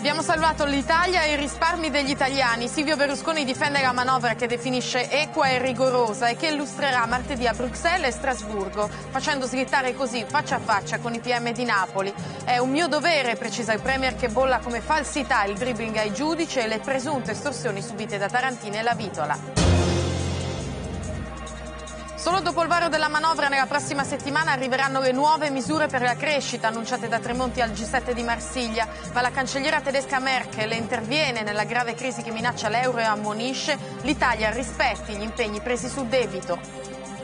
Abbiamo salvato l'Italia e i risparmi degli italiani. Silvio Berlusconi difende la manovra che definisce equa e rigorosa e che illustrerà martedì a Bruxelles e Strasburgo, facendo slittare così faccia a faccia con i PM di Napoli. È un mio dovere, precisa il Premier, che bolla come falsità il dribbling ai giudici e le presunte estorsioni subite da Tarantini e La Vitola. Solo dopo il varo della manovra nella prossima settimana arriveranno le nuove misure per la crescita annunciate da Tremonti al G7 di Marsiglia, ma la cancelliera tedesca Merkel interviene nella grave crisi che minaccia l'euro e ammonisce l'Italia rispetti gli impegni presi sul debito.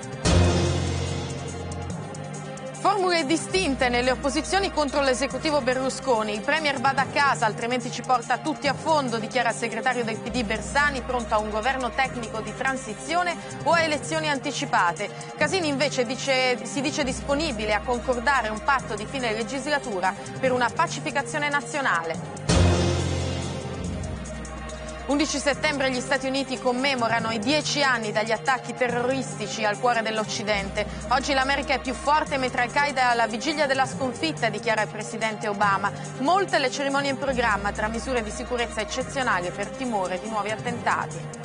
Formule distinte nelle opposizioni contro l'esecutivo Berlusconi. Il Premier vada a casa, altrimenti ci porta tutti a fondo, dichiara il segretario del PD Bersani, pronto a un governo tecnico di transizione o a elezioni anticipate. Casini invece si dice disponibile a concordare un patto di fine legislatura per una pacificazione nazionale. 11 settembre gli Stati Uniti commemorano i 10 anni dagli attacchi terroristici al cuore dell'Occidente. Oggi l'America è più forte mentre Al-Qaeda è alla vigilia della sconfitta, dichiara il presidente Obama. Molte le cerimonie in programma, tra misure di sicurezza eccezionali per timore di nuovi attentati.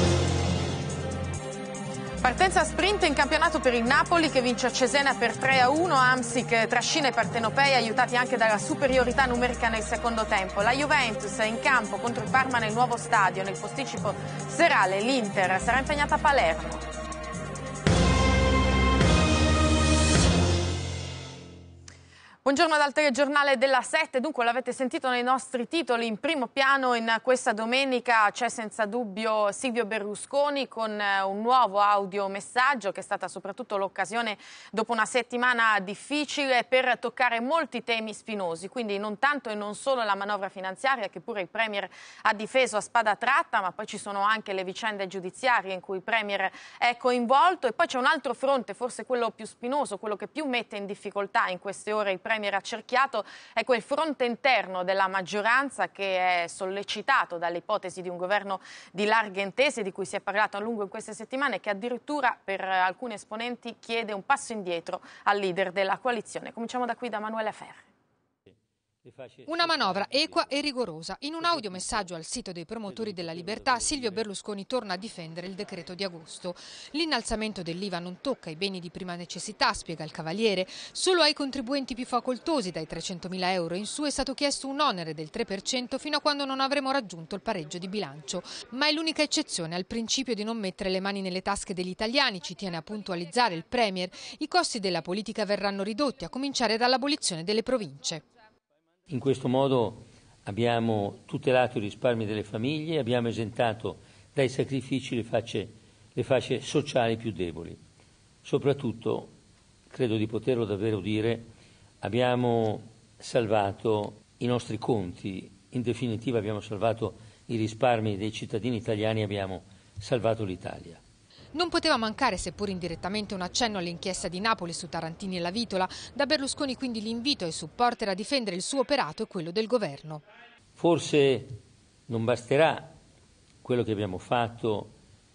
Partenza sprint in campionato per il Napoli che vince a Cesena per 3-1. Hamsik trascina i partenopei aiutati anche dalla superiorità numerica nel secondo tempo. La Juventus è in campo contro il Parma nel nuovo stadio. Nel posticipo serale l'Inter sarà impegnata a Palermo. Buongiorno dal telegiornale della 7, dunque l'avete sentito nei nostri titoli, in primo piano in questa domenica c'è senza dubbio Silvio Berlusconi con un nuovo audiomessaggio che è stata soprattutto l'occasione dopo una settimana difficile per toccare molti temi spinosi, quindi non tanto e non solo la manovra finanziaria che pure il Premier ha difeso a spada tratta, ma poi ci sono anche le vicende giudiziarie in cui il Premier è coinvolto e poi c'è un altro fronte, forse quello più spinoso, quello che più mette in difficoltà in queste ore il Premier accerchiato, è quel fronte interno della maggioranza che è sollecitato dalle ipotesi di un governo di larghe intese di cui si è parlato a lungo in queste settimane e che addirittura per alcuni esponenti chiede un passo indietro al leader della coalizione. Cominciamo da qui da Manuela Ferri. Una manovra equa e rigorosa. In un audiomessaggio al sito dei promotori della libertà, Silvio Berlusconi torna a difendere il decreto di agosto. L'innalzamento dell'IVA non tocca i beni di prima necessità, spiega il Cavaliere. Solo ai contribuenti più facoltosi dai 300.000 euro in su è stato chiesto un onere del 3% fino a quando non avremo raggiunto il pareggio di bilancio. Ma è l'unica eccezione al principio di non mettere le mani nelle tasche degli italiani, ci tiene a puntualizzare il Premier. I costi della politica verranno ridotti, a cominciare dall'abolizione delle province. In questo modo abbiamo tutelato i risparmi delle famiglie, abbiamo esentato dai sacrifici le fasce sociali più deboli. Soprattutto, credo di poterlo davvero dire, abbiamo salvato i nostri conti, in definitiva abbiamo salvato i risparmi dei cittadini italiani, abbiamo salvato l'Italia. Non poteva mancare, seppur indirettamente, un accenno all'inchiesta di Napoli su Tarantini e La Vitola. Da Berlusconi quindi l'invito ai supporter a difendere il suo operato e quello del governo. Forse non basterà quello che abbiamo fatto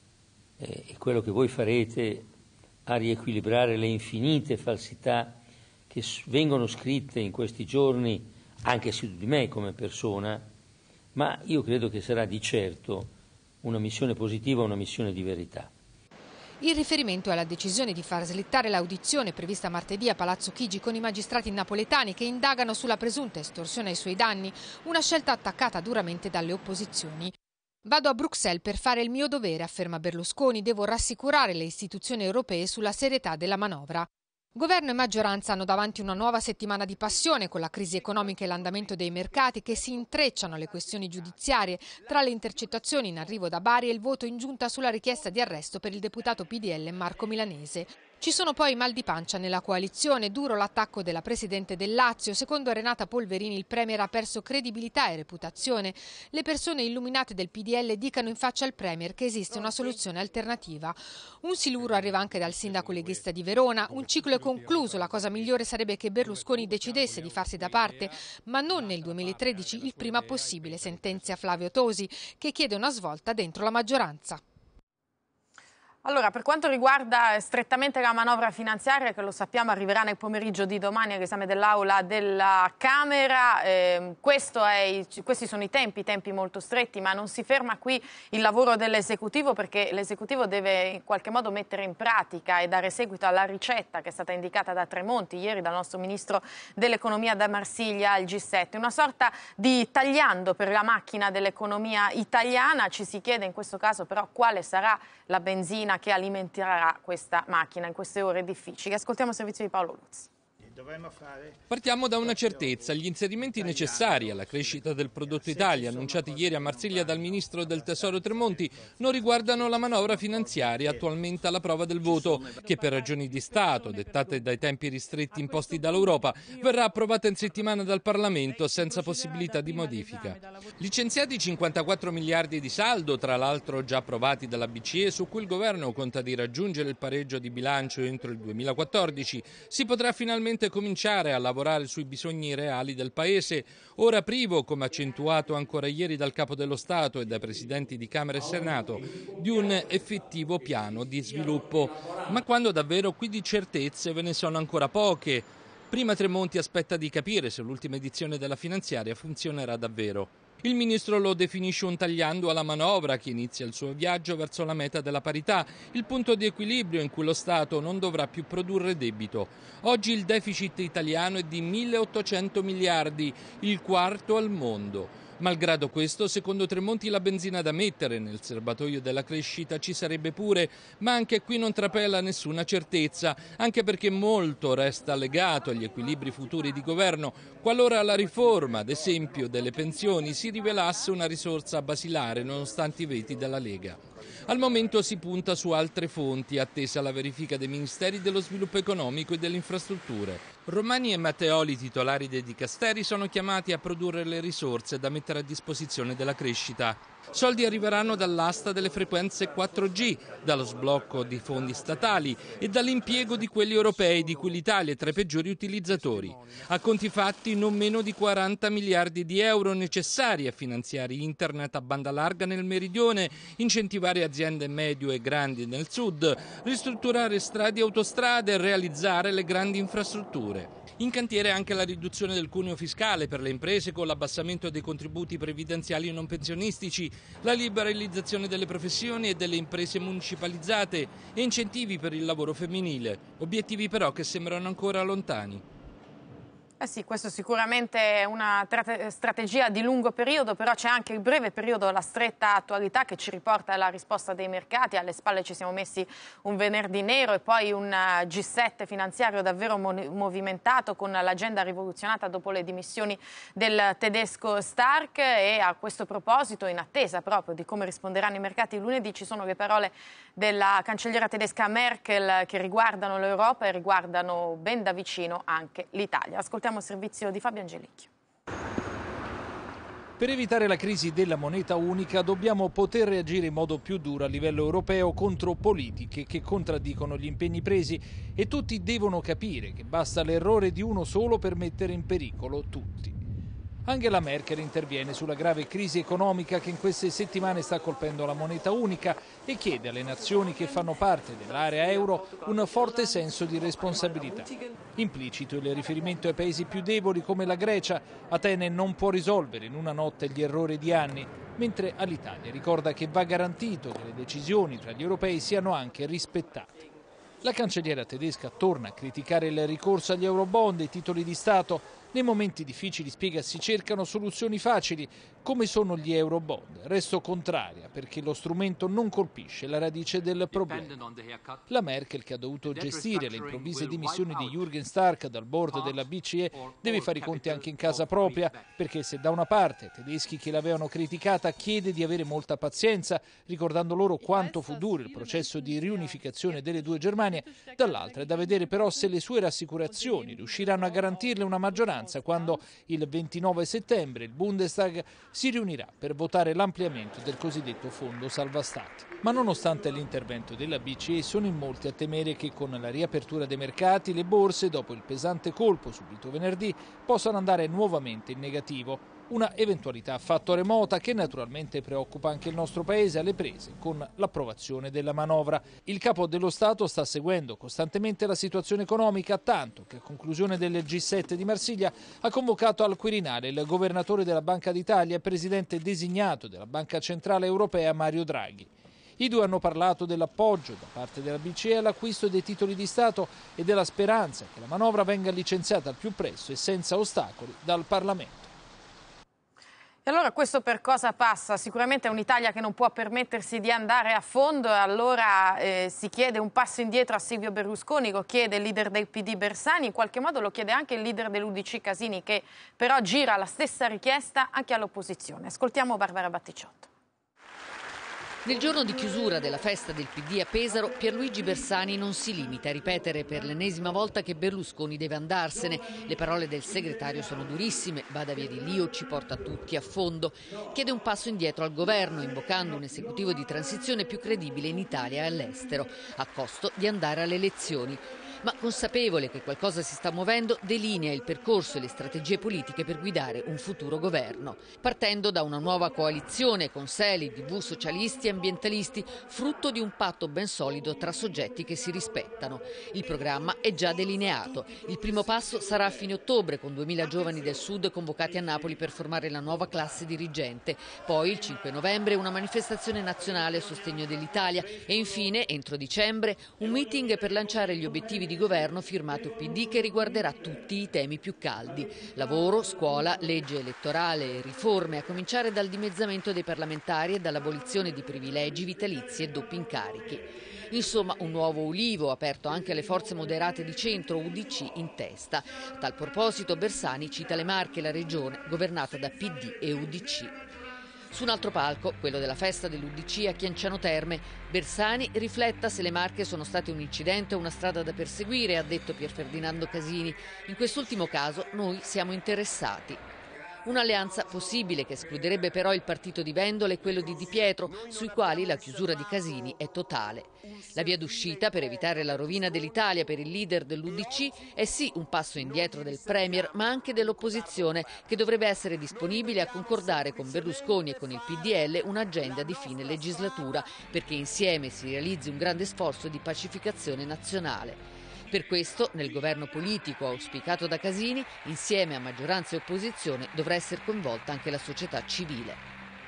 e quello che voi farete a riequilibrare le infinite falsità che vengono scritte in questi giorni anche su di me come persona, ma io credo che sarà di certo una missione positiva, una missione di verità. Il riferimento è alla decisione di far slittare l'audizione prevista martedì a Palazzo Chigi con i magistrati napoletani che indagano sulla presunta estorsione ai suoi danni, una scelta attaccata duramente dalle opposizioni. Vado a Bruxelles per fare il mio dovere, afferma Berlusconi, devo rassicurare le istituzioni europee sulla serietà della manovra. Governo e maggioranza hanno davanti una nuova settimana di passione con la crisi economica e l'andamento dei mercati che si intrecciano alle questioni giudiziarie, tra le intercettazioni in arrivo da Bari e il voto in giunta sulla richiesta di arresto per il deputato PDL Marco Milanese. Ci sono poi mal di pancia nella coalizione, duro l'attacco della Presidente del Lazio. Secondo Renata Polverini il Premier ha perso credibilità e reputazione. Le persone illuminate del PDL dicano in faccia al Premier che esiste una soluzione alternativa. Un siluro arriva anche dal sindaco leghista di Verona. Un ciclo è concluso, la cosa migliore sarebbe che Berlusconi decidesse di farsi da parte, ma non nel 2013, il prima possibile, sentenzia Flavio Tosi, che chiede una svolta dentro la maggioranza. Allora, per quanto riguarda strettamente la manovra finanziaria, che lo sappiamo arriverà nel pomeriggio di domani all'esame dell'Aula della Camera, questi sono i tempi molto stretti, ma non si ferma qui il lavoro dell'esecutivo, perché l'esecutivo deve in qualche modo mettere in pratica e dare seguito alla ricetta che è stata indicata da Tremonti ieri dal nostro ministro dell'economia da Marsiglia al G7, una sorta di tagliando per la macchina dell'economia italiana. Ci si chiede in questo caso però quale sarà la benzina che alimenterà questa macchina in queste ore difficili. Ascoltiamo il servizio di Paolo Luzzi. Partiamo da una certezza: gli inserimenti necessari alla crescita del prodotto Italia, annunciati ieri a Marsiglia dal ministro del Tesoro Tremonti, non riguardano la manovra finanziaria attualmente alla prova del voto, che per ragioni di Stato, dettate dai tempi ristretti imposti dall'Europa, verrà approvata in settimana dal Parlamento senza possibilità di modifica. Licenziati 54 miliardi di saldo, tra l'altro già approvati dalla BCE, su cui il governo conta di raggiungere il pareggio di bilancio entro il 2014, si potrà finalmente cominciare a lavorare sui bisogni reali del Paese, ora privo, come accentuato ancora ieri dal Capo dello Stato e dai Presidenti di Camera e Senato, di un effettivo piano di sviluppo. Ma quando davvero qui di certezze ve ne sono ancora poche. Prima Tremonti aspetta di capire se l'ultima edizione della finanziaria funzionerà davvero. Il ministro lo definisce un tagliando alla manovra che inizia il suo viaggio verso la meta della parità, il punto di equilibrio in cui lo Stato non dovrà più produrre debito. Oggi il deficit italiano è di 1.800 miliardi, il quarto al mondo. Malgrado questo, secondo Tremonti, la benzina da mettere nel serbatoio della crescita ci sarebbe pure, ma anche qui non trapela nessuna certezza, anche perché molto resta legato agli equilibri futuri di governo, qualora la riforma, ad esempio, delle pensioni si rivelasse una risorsa basilare nonostante i veti della Lega. Al momento si punta su altre fonti, attesa la verifica dei Ministeri dello Sviluppo Economico e delle Infrastrutture. Romani e Matteoli, titolari dei dicasteri, sono chiamati a produrre le risorse da mettere a disposizione della crescita. Soldi arriveranno dall'asta delle frequenze 4G, dallo sblocco di fondi statali e dall'impiego di quelli europei, di cui l'Italia è tra i peggiori utilizzatori. A conti fatti, non meno di 40 miliardi di euro necessari a finanziare internet a banda larga nel meridione, incentivare aziende medio e grandi nel sud, ristrutturare strade e autostrade e realizzare le grandi infrastrutture. In cantiere anche la riduzione del cuneo fiscale per le imprese con l'abbassamento dei contributi previdenziali non pensionistici, la liberalizzazione delle professioni e delle imprese municipalizzate e incentivi per il lavoro femminile, obiettivi però che sembrano ancora lontani. Sì, questo sicuramente è una strategia di lungo periodo, però c'è anche il breve periodo, la stretta attualità che ci riporta alla risposta dei mercati. Alle spalle ci siamo messi un venerdì nero e poi un G7 finanziario davvero movimentato, con l'agenda rivoluzionata dopo le dimissioni del tedesco Stark. E a questo proposito, in attesa proprio di come risponderanno i mercati lunedì, ci sono le parole della cancelliera tedesca Merkel che riguardano l'Europa e riguardano ben da vicino anche l'Italia. Ascoltiamo il servizio di Fabio Angelicchio. Per evitare la crisi della moneta unica dobbiamo poter reagire in modo più duro a livello europeo contro politiche che contraddicono gli impegni presi, e tutti devono capire che basta l'errore di uno solo per mettere in pericolo tutti. Angela Merkel interviene sulla grave crisi economica che in queste settimane sta colpendo la moneta unica e chiede alle nazioni che fanno parte dell'area euro un forte senso di responsabilità. Implicito il riferimento ai paesi più deboli come la Grecia. Atene non può risolvere in una notte gli errori di anni, mentre all'Italia ricorda che va garantito che le decisioni tra gli europei siano anche rispettate. La cancelliera tedesca torna a criticare il ricorso agli eurobond e ai titoli di Stato. Nei momenti difficili, spiega, si cercano soluzioni facili, come sono gli eurobond. Resto contraria, perché lo strumento non colpisce la radice del problema. La Merkel, che ha dovuto gestire le improvvise dimissioni di Jürgen Stark dal board della BCE, deve fare i conti anche in casa propria, perché se da una parte ai tedeschi che l'avevano criticata chiede di avere molta pazienza, ricordando loro quanto fu duro il processo di riunificazione delle due Germanie, dall'altra è da vedere però se le sue rassicurazioni riusciranno a garantirle una maggioranza quando il 29 settembre il Bundestag si riunirà per votare l'ampliamento del cosiddetto fondo salva stati. Ma nonostante l'intervento della BCE, sono in molti a temere che con la riapertura dei mercati le borse, dopo il pesante colpo subito venerdì, possano andare nuovamente in negativo. Una eventualità affatto remota che naturalmente preoccupa anche il nostro Paese alle prese con l'approvazione della manovra. Il Capo dello Stato sta seguendo costantemente la situazione economica, tanto che a conclusione del G7 di Marsiglia ha convocato al Quirinale il governatore della Banca d'Italia e presidente designato della Banca Centrale Europea Mario Draghi. I due hanno parlato dell'appoggio da parte della BCE all'acquisto dei titoli di Stato e della speranza che la manovra venga licenziata al più presto e senza ostacoli dal Parlamento. E allora questo per cosa passa? Sicuramente è un'Italia che non può permettersi di andare a fondo, e allora si chiede un passo indietro a Silvio Berlusconi, lo chiede il leader del PD Bersani, in qualche modo lo chiede anche il leader dell'UDC Casini, che però gira la stessa richiesta anche all'opposizione. Ascoltiamo Barbara Batticciotto. Nel giorno di chiusura della festa del PD a Pesaro, Pierluigi Bersani non si limita a ripetere per l'ennesima volta che Berlusconi deve andarsene. Le parole del segretario sono durissime, vada via di lì o ci porta tutti a fondo. Chiede un passo indietro al governo, invocando un esecutivo di transizione più credibile in Italia e all'estero, a costo di andare alle elezioni. Ma consapevole che qualcosa si sta muovendo, delinea il percorso e le strategie politiche per guidare un futuro governo. Partendo da una nuova coalizione con Seli, DV, socialisti e ambientalisti, frutto di un patto ben solido tra soggetti che si rispettano. Il programma è già delineato. Il primo passo sarà a fine ottobre, con 2000 giovani del Sud convocati a Napoli per formare la nuova classe dirigente. Poi, il 5 novembre, una manifestazione nazionale a sostegno dell'Italia e infine, entro dicembre, un meeting per lanciare gli obiettivi di governo firmato PD che riguarderà tutti i temi più caldi: lavoro, scuola, legge elettorale e riforme, a cominciare dal dimezzamento dei parlamentari e dall'abolizione di privilegi, vitalizi e doppi incarichi. Insomma, un nuovo ulivo aperto anche alle forze moderate di centro, UDC in testa. A tal proposito Bersani cita le Marche, la regione governata da PD e UDC. Su un altro palco, quello della festa dell'UDC a Chianciano Terme, Bersani rifletta se le Marche sono state un incidente o una strada da perseguire, ha detto Pier Ferdinando Casini. In quest'ultimo caso noi siamo interessati. Un'alleanza possibile che escluderebbe però il partito di Vendola e quello di Di Pietro, sui quali la chiusura di Casini è totale. La via d'uscita per evitare la rovina dell'Italia per il leader dell'UDC è sì un passo indietro del Premier, ma anche dell'opposizione, che dovrebbe essere disponibile a concordare con Berlusconi e con il PDL un'agenda di fine legislatura, perché insieme si realizzi un grande sforzo di pacificazione nazionale. Per questo, nel governo politico auspicato da Casini, insieme a maggioranza e opposizione, dovrà essere coinvolta anche la società civile.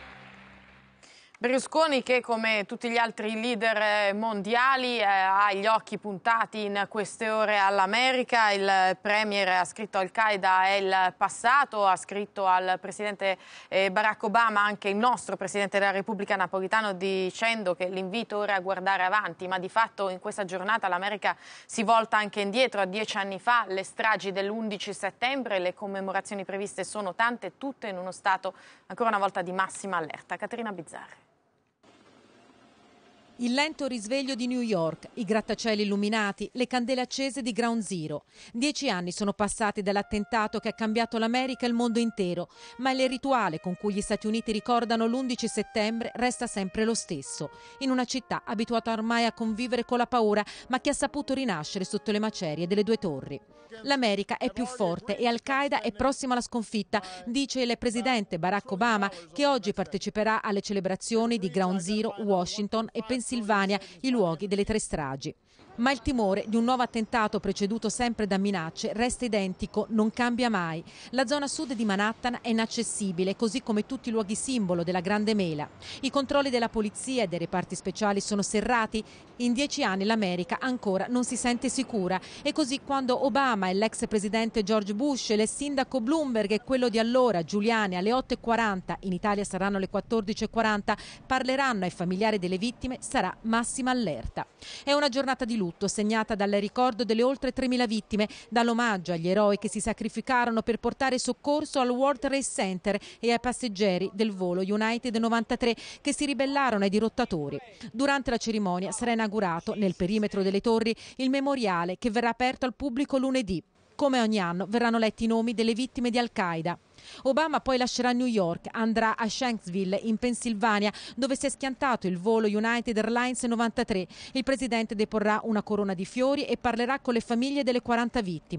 Berlusconi, che come tutti gli altri leader mondiali ha gli occhi puntati in queste ore all'America. Il premier ha scritto Al-Qaeda è il passato, ha scritto al presidente Barack Obama, anche il nostro presidente della Repubblica Napolitano, dicendo che l'invito ora è a guardare avanti, ma di fatto in questa giornata l'America si volta anche indietro. A 10 anni fa le stragi dell'11 settembre, le commemorazioni previste sono tante, tutte in uno stato ancora una volta di massima allerta. Caterina Bizzarri. Il lento risveglio di New York, i grattacieli illuminati, le candele accese di Ground Zero. 10 anni sono passati dall'attentato che ha cambiato l'America e il mondo intero, ma il rituale con cui gli Stati Uniti ricordano l'11 settembre resta sempre lo stesso, in una città abituata ormai a convivere con la paura, ma che ha saputo rinascere sotto le macerie delle due torri. L'America è più forte e Al-Qaeda è prossima alla sconfitta, dice il presidente Barack Obama, che oggi parteciperà alle celebrazioni di Ground Zero, Washington e Pennsylvania, i luoghi delle 3 stragi. Ma il timore di un nuovo attentato preceduto sempre da minacce resta identico, non cambia mai. La zona sud di Manhattan è inaccessibile, così come tutti i luoghi simbolo della Grande Mela. I controlli della polizia e dei reparti speciali sono serrati. In 10 anni l'America ancora non si sente sicura. E così quando Obama e l'ex presidente George Bush e il sindaco Bloomberg e quello di allora Giuliani alle 8:40, in Italia saranno le 14:40, parleranno ai familiari delle vittime, sarà massima allerta. È una giornata di lutto segnata dal ricordo delle oltre 3.000 vittime, dall'omaggio agli eroi che si sacrificarono per portare soccorso al World Trade Center e ai passeggeri del volo United 93 che si ribellarono ai dirottatori. Durante la cerimonia sarà inaugurato nel perimetro delle torri il memoriale che verrà aperto al pubblico lunedì. Come ogni anno verranno letti i nomi delle vittime di Al-Qaeda. Obama poi lascerà New York, andrà a Shanksville in Pennsylvania, dove si è schiantato il volo United Airlines 93. Il presidente deporrà una corona di fiori e parlerà con le famiglie delle 40 vittime.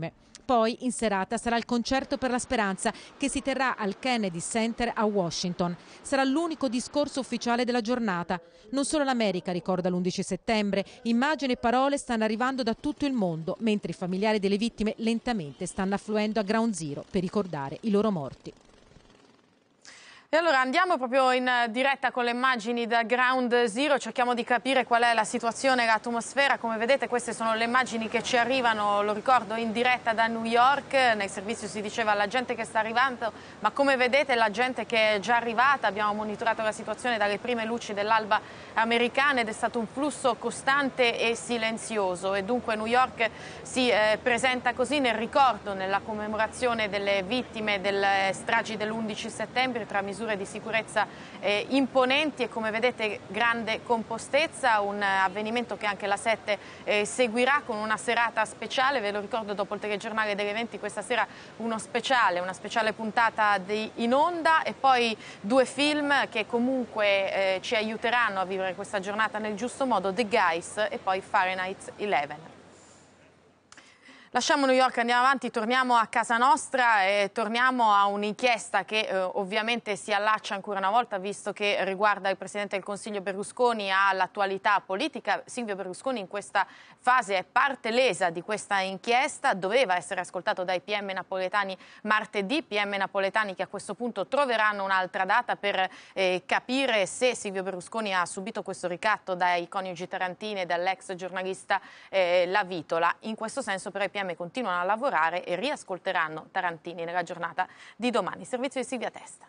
Poi in serata sarà il concerto per la speranza che si terrà al Kennedy Center a Washington. Sarà l'unico discorso ufficiale della giornata. Non solo l'America ricorda l'11 settembre, immagini e parole stanno arrivando da tutto il mondo, mentre i familiari delle vittime lentamente stanno affluendo a Ground Zero per ricordare i loro morti. E allora andiamo proprio in diretta con le immagini da Ground Zero, cerchiamo di capire qual è la situazione, l'atmosfera. Come vedete queste sono le immagini che ci arrivano, lo ricordo, in diretta da New York. Nel servizio si diceva la gente che sta arrivando, ma come vedete la gente che è già arrivata. Abbiamo monitorato la situazione dalle prime luci dell'alba americana ed è stato un flusso costante e silenzioso, e dunque New York si presenta così nel ricordo, nella commemorazione delle vittime delle stragi dell'11 settembre tra misure di sicurezza imponenti e, come vedete, grande compostezza, un avvenimento che anche la 7 seguirà con una serata speciale. Ve lo ricordo, dopo il telegiornale delle 20 questa sera una speciale puntata in onda, e poi 2 film che comunque ci aiuteranno a vivere questa giornata nel giusto modo: The Guys e poi Fahrenheit 11. Lasciamo New York, andiamo avanti, torniamo a casa nostra e torniamo a un'inchiesta che ovviamente si allaccia ancora una volta, visto che riguarda il Presidente del Consiglio Berlusconi, all'attualità politica. Silvio Berlusconi in questa fase è parte lesa di questa inchiesta, doveva essere ascoltato dai PM napoletani martedì, PM napoletani che a questo punto troveranno un'altra data per capire se Silvio Berlusconi ha subito questo ricatto dai coniugi Tarantini e dall'ex giornalista La Vitola. In questo senso però i PM continuano a lavorare e riascolteranno Tarantini nella giornata di domani. Servizio di Silvia Testa.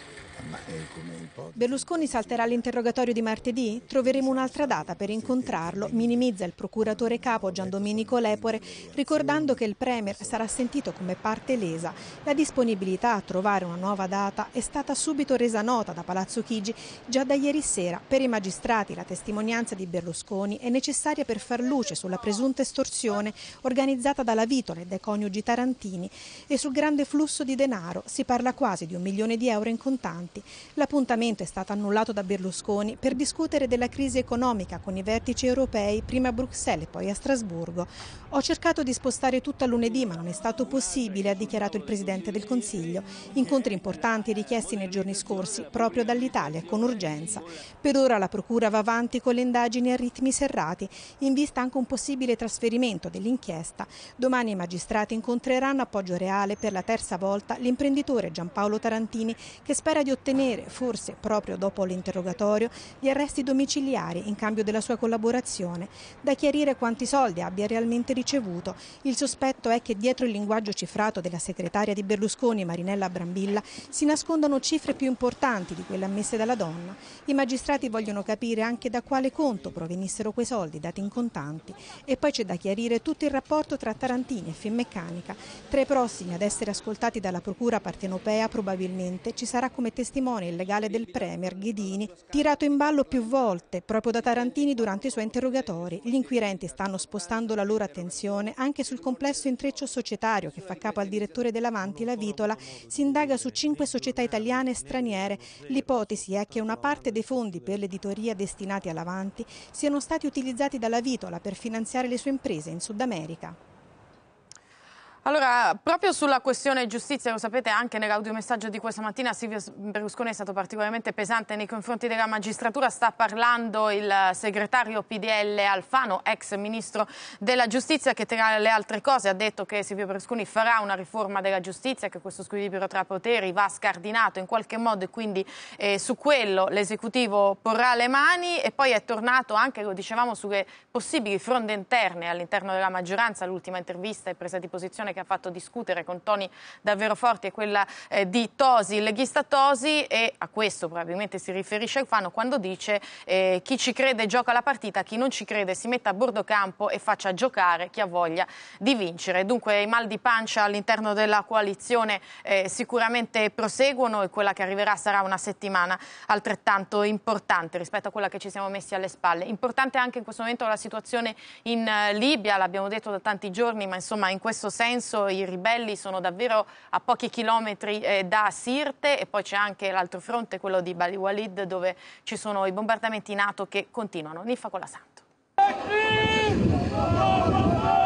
Berlusconi salterà l'interrogatorio di martedì? Troveremo un'altra data per incontrarlo, minimizza il procuratore capo Giandomenico Lepore, ricordando che il Premier sarà sentito come parte lesa. La disponibilità a trovare una nuova data è stata subito resa nota da Palazzo Chigi già da ieri sera. Per i magistrati la testimonianza di Berlusconi è necessaria per far luce sulla presunta estorsione organizzata dalla Vitola e dai coniugi Tarantini e sul grande flusso di denaro. Si parla quasi di €1 milione in contanti. L'appuntamento è stato annullato da Berlusconi per discutere della crisi economica con i vertici europei, prima a Bruxelles e poi a Strasburgo. Ho cercato di spostare tutto a lunedì, ma non è stato possibile, ha dichiarato il Presidente del Consiglio. Incontri importanti richiesti nei giorni scorsi proprio dall'Italia con urgenza. Per ora la Procura va avanti con le indagini a ritmi serrati, in vista anche un possibile trasferimento dell'inchiesta. Domani i magistrati incontreranno a Poggio Reale per la terza volta l'imprenditore Giampaolo Tarantini, che spera di ottenere, forse proprio dopo l'interrogatorio, gli arresti domiciliari in cambio della sua collaborazione. Da chiarire quanti soldi abbia realmente ricevuto. Il sospetto è che dietro il linguaggio cifrato della segretaria di Berlusconi, Marinella Brambilla, si nascondano cifre più importanti di quelle ammesse dalla donna. I magistrati vogliono capire anche da quale conto provenissero quei soldi dati in contanti. E poi c'è da chiarire tutto il rapporto tra Tarantini e Finmeccanica. Tra i prossimi ad essere ascoltati dalla Procura partenopea probabilmente ci sarà come testimone il legale del Premier, Ghedini, tirato in ballo più volte proprio da Tarantini durante i suoi interrogatori. Gli inquirenti stanno spostando la loro attenzione anche sul complesso intreccio societario che fa capo al direttore dell'Avanti, La Vitola. Si indaga su 5 società italiane e straniere. L'ipotesi è che una parte dei fondi per l'editoria destinati all'Avanti siano stati utilizzati dalla Vitola per finanziare le sue imprese in Sud America. Allora, proprio sulla questione giustizia, lo sapete, anche nell'audiomessaggio di questa mattina Silvio Berlusconi è stato particolarmente pesante nei confronti della magistratura. Sta parlando il segretario PDL Alfano, ex ministro della giustizia, che tra le altre cose ha detto che Silvio Berlusconi farà una riforma della giustizia, che questo squilibrio tra poteri va scardinato in qualche modo e quindi su quello l'esecutivo porrà le mani. E poi è tornato anche, lo dicevamo, sulle possibili fronde interne all'interno della maggioranza. L'ultima intervista e presa di posizione che ha fatto discutere con toni davvero forti è quella di Tosi, il leghista Tosi, e a questo probabilmente si riferisce Alfano quando dice chi ci crede gioca la partita, chi non ci crede si metta a bordo campo e faccia giocare chi ha voglia di vincere. Dunque i mal di pancia all'interno della coalizione sicuramente proseguono e quella che arriverà sarà una settimana altrettanto importante rispetto a quella che ci siamo messi alle spalle. Importante anche in questo momento la situazione in Libia, l'abbiamo detto da tanti giorni, ma insomma in questo senso i ribelli sono davvero a pochi chilometri da Sirte, e poi c'è anche l'altro fronte, quello di Bani Walid, dove ci sono i bombardamenti NATO che continuano. Nifa Colasanto.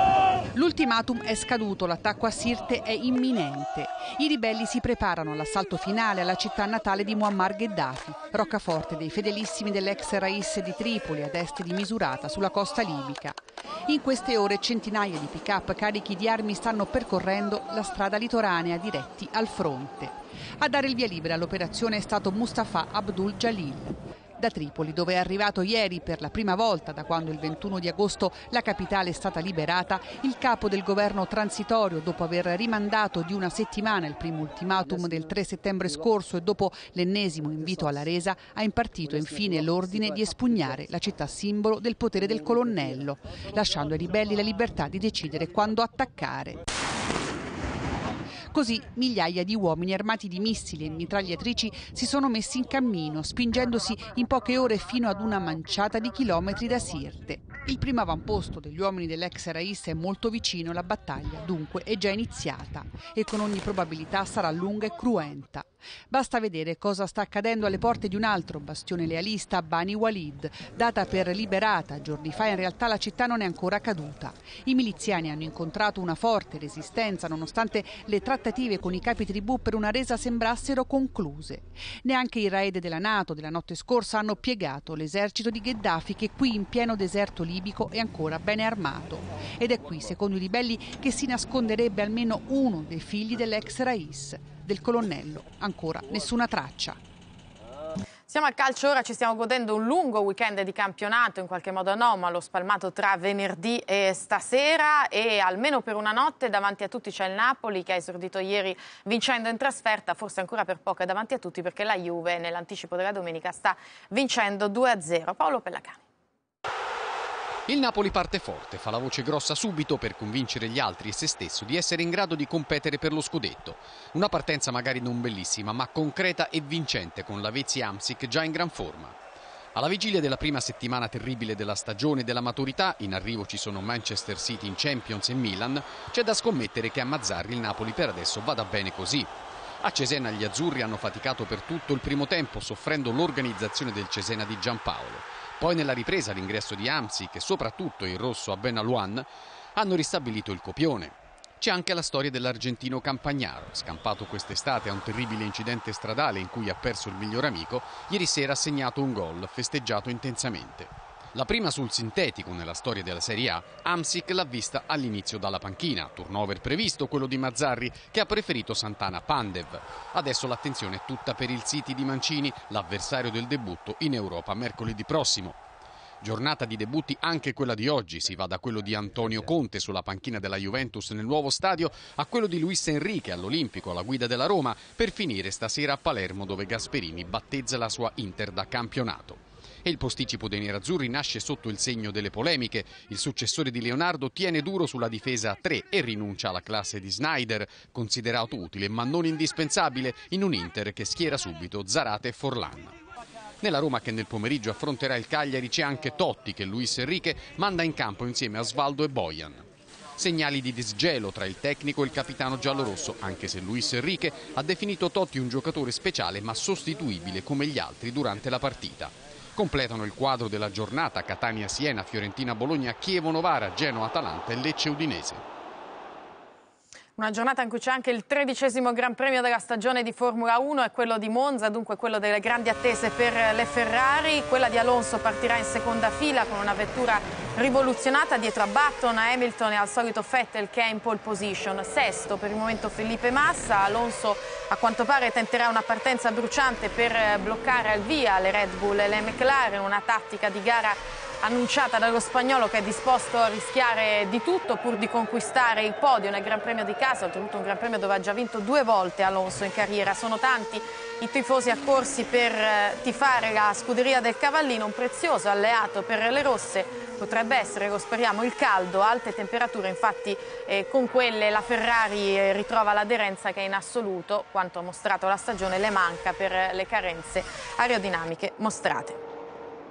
L'ultimatum è scaduto, l'attacco a Sirte è imminente. I ribelli si preparano all'assalto finale alla città natale di Muammar Gheddafi, roccaforte dei fedelissimi dell'ex Rais di Tripoli, ad est di Misurata, sulla costa libica. In queste ore centinaia di pick-up carichi di armi stanno percorrendo la strada litoranea diretti al fronte. A dare il via libera all'operazione è stato Mustafa Abdul Jalil. Da Tripoli, dove è arrivato ieri per la prima volta da quando il 21 di agosto la capitale è stata liberata, il capo del governo transitorio, dopo aver rimandato di una settimana il primo ultimatum del 3 settembre scorso e dopo l'ennesimo invito alla resa, ha impartito infine l'ordine di espugnare la città simbolo del potere del colonnello, lasciando ai ribelli la libertà di decidere quando attaccare. Così migliaia di uomini armati di missili e mitragliatrici si sono messi in cammino, spingendosi in poche ore fino ad una manciata di chilometri da Sirte. Il primo avamposto degli uomini dell'ex Rais è molto vicino, la battaglia dunque è già iniziata e con ogni probabilità sarà lunga e cruenta. Basta vedere cosa sta accadendo alle porte di un altro bastione lealista, Bani Walid, data per liberata giorni fa. In realtà la città non è ancora caduta. I miliziani hanno incontrato una forte resistenza nonostante le trattative con i capi tribù per una resa sembrassero concluse. Neanche i raid della NATO della notte scorsa hanno piegato l'esercito di Gheddafi, che qui in pieno deserto libico è ancora bene armato. Ed è qui, secondo i ribelli, che si nasconderebbe almeno uno dei figli dell'ex Rais. Del colonnello ancora nessuna traccia. Siamo al calcio, ora ci stiamo godendo un lungo weekend di campionato, in qualche modo anomalo, spalmato tra venerdì e stasera, e almeno per una notte davanti a tutti c'è il Napoli, che ha esordito ieri vincendo in trasferta, forse ancora per poco è davanti a tutti perché la Juve nell'anticipo della domenica sta vincendo 2-0. Paolo Pellacani. Il Napoli parte forte, fa la voce grossa subito per convincere gli altri e se stesso di essere in grado di competere per lo scudetto. Una partenza magari non bellissima, ma concreta e vincente, con Lavezzi e Hamsik già in gran forma. Alla vigilia della prima settimana terribile della stagione e della maturità, in arrivo ci sono Manchester City in Champions e Milan, c'è da scommettere che a Mazzarri il Napoli per adesso vada bene così. A Cesena gli azzurri hanno faticato per tutto il primo tempo, soffrendo l'organizzazione del Cesena di Giampaolo. Poi nella ripresa l'ingresso di Hamsik e soprattutto il rosso a Benalouane hanno ristabilito il copione. C'è anche la storia dell'argentino Campagnaro, scampato quest'estate a un terribile incidente stradale in cui ha perso il miglior amico. Ieri sera ha segnato un gol, festeggiato intensamente. La prima sul sintetico nella storia della Serie A, Hamsik l'ha vista all'inizio dalla panchina, turnover previsto, quello di Mazzarri, che ha preferito Santana Pandev. Adesso l'attenzione è tutta per il City di Mancini, l'avversario del debutto in Europa mercoledì prossimo. Giornata di debutti anche quella di oggi, si va da quello di Antonio Conte sulla panchina della Juventus nel nuovo stadio a quello di Luis Enrique all'Olimpico alla guida della Roma, per finire stasera a Palermo dove Gasperini battezza la sua Inter da campionato. E il posticipo dei nerazzurri nasce sotto il segno delle polemiche. Il successore di Leonardo tiene duro sulla difesa a 3 e rinuncia alla classe di Sneijder, considerato utile ma non indispensabile in un Inter che schiera subito Zarate e Forlan. Nella Roma che nel pomeriggio affronterà il Cagliari c'è anche Totti, che Luis Enrique manda in campo insieme a Svaldo e Bojan. Segnali di disgelo tra il tecnico e il capitano giallorosso, anche se Luis Enrique ha definito Totti un giocatore speciale ma sostituibile come gli altri durante la partita. Completano il quadro della giornata Catania-Siena, Fiorentina-Bologna, Chievo-Novara, Genoa-Atalanta e Lecce-Udinese. Una giornata in cui c'è anche il 13° Gran Premio della stagione di Formula 1 e quello di Monza, dunque quello delle grandi attese per le Ferrari. Quella di Alonso partirà in seconda fila con una vettura rivoluzionata dietro a Button, a Hamilton e al solito Vettel che è in pole position. Sesto per il momento Felipe Massa. Alonso a quanto pare tenterà una partenza bruciante per bloccare al via le Red Bull e le McLaren, una tattica di gara annunciata dallo spagnolo che è disposto a rischiare di tutto pur di conquistare il podio nel Gran Premio di casa, oltretutto un Gran Premio dove ha già vinto 2 volte Alonso in carriera. Sono tanti i tifosi accorsi per tifare la scuderia del Cavallino, un prezioso alleato per le rosse. Potrebbe essere, lo speriamo, il caldo, alte temperature, infatti con quelle la Ferrari ritrova l'aderenza che in assoluto, quanto ha mostrato la stagione, le manca per le carenze aerodinamiche mostrate.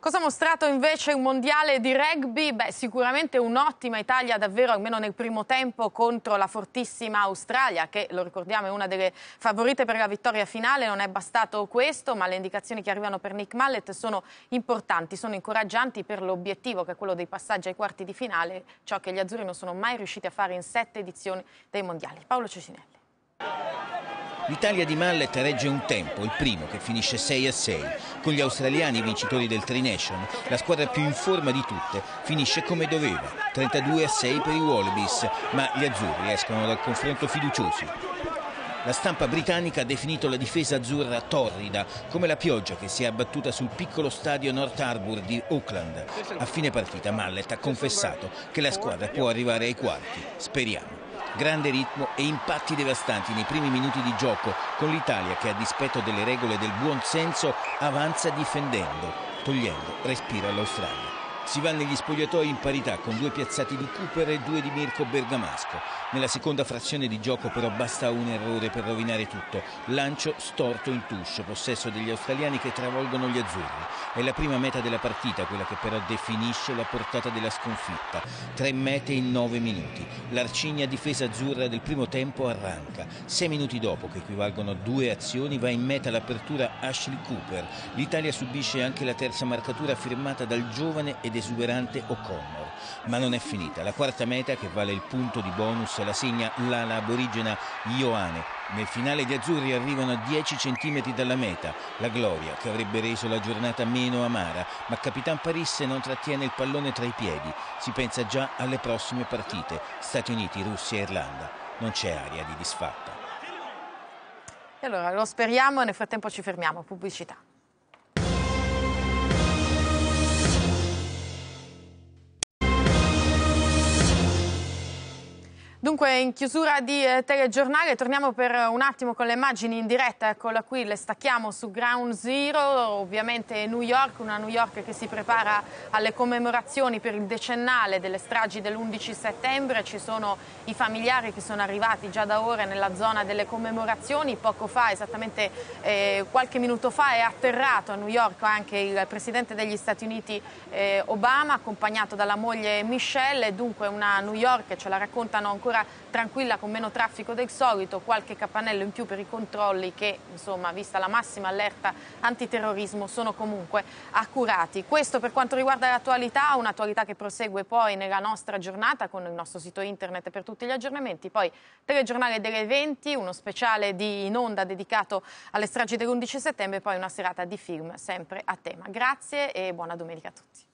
Cosa ha mostrato invece un mondiale di rugby? Beh, sicuramente un'ottima Italia, davvero, almeno nel primo tempo, contro la fortissima Australia, che, lo ricordiamo, è una delle favorite per la vittoria finale. Non è bastato questo, ma le indicazioni che arrivano per Nick Mallet sono importanti, sono incoraggianti per l'obiettivo, che è quello dei passaggi ai quarti di finale, ciò che gli azzurri non sono mai riusciti a fare in 7 edizioni dei mondiali. Paolo Cesinelli. L'Italia di Mallet regge un tempo, il primo, che finisce 6-6. Con gli australiani vincitori del Tri Nation, la squadra più in forma di tutte finisce come doveva, 32-6 per i Wallabies, ma gli azzurri escono dal confronto fiduciosi. La stampa britannica ha definito la difesa azzurra torrida, come la pioggia che si è abbattuta sul piccolo stadio North Harbour di Auckland. A fine partita Mallet ha confessato che la squadra può arrivare ai quarti. Speriamo. Grande ritmo e impatti devastanti nei primi minuti di gioco, con l'Italia che, a dispetto delle regole del buon senso, avanza difendendo, togliendo respiro all'Australia. Si va negli spogliatoi in parità con 2 piazzati di Cooper e 2 di Mirko Bergamasco. Nella seconda frazione di gioco però basta un errore per rovinare tutto. Lancio storto in touche, possesso degli australiani che travolgono gli azzurri. È la prima meta della partita, quella che però definisce la portata della sconfitta. 3 mete in 9 minuti. L'arcigna difesa azzurra del primo tempo arranca. 6 minuti dopo, che equivalgono a 2 azioni, va in meta l'apertura Ashley Cooper. L'Italia subisce anche la terza marcatura firmata dal giovane ed esuberante O'Connor. Ma non è finita. La quarta meta, che vale il punto di bonus, la segna l'ala aborigena Ioane. Nel finale gli azzurri arrivano a 10 centimetri dalla meta. La gloria che avrebbe reso la giornata meno amara, ma Capitan Parisse non trattiene il pallone tra i piedi. Si pensa già alle prossime partite. Stati Uniti, Russia e Irlanda. Non c'è aria di disfatta. E allora lo speriamo e nel frattempo ci fermiamo. Pubblicità. Dunque, in chiusura di telegiornale torniamo per un attimo con le immagini in diretta. Eccola qui, le stacchiamo su Ground Zero, ovviamente New York, una New York che si prepara alle commemorazioni per il decennale delle stragi dell'11 settembre. Ci sono i familiari che sono arrivati già da ore nella zona delle commemorazioni. Poco fa, esattamente qualche minuto fa, è atterrato a New York anche il presidente degli Stati Uniti Obama, accompagnato dalla moglie Michelle. Dunque una New York, ce la raccontano ancora tranquilla, con meno traffico del solito, qualche capannello in più per i controlli che, insomma, vista la massima allerta antiterrorismo, sono comunque accurati. Questo per quanto riguarda l'attualità, un'attualità che prosegue poi nella nostra giornata con il nostro sito internet per tutti gli aggiornamenti. Poi telegiornale delle 20, uno speciale in onda dedicato alle stragi dell'11 settembre e poi una serata di film sempre a tema. Grazie e buona domenica a tutti.